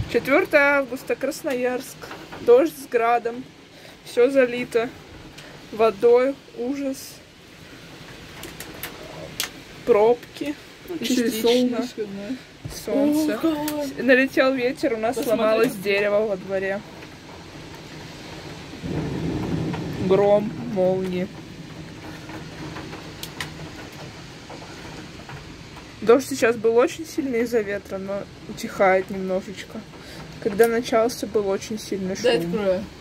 4 августа, Красноярск. Дождь с градом. Все залито водой. Ужас. Пробки. Частично. Солнце. Налетел ветер, у нас сломалось дерево во дворе. Гром, молнии. Дождь сейчас был очень сильный из-за ветра, но утихает немножечко. Когда начался, был очень сильный шум. Да, открою.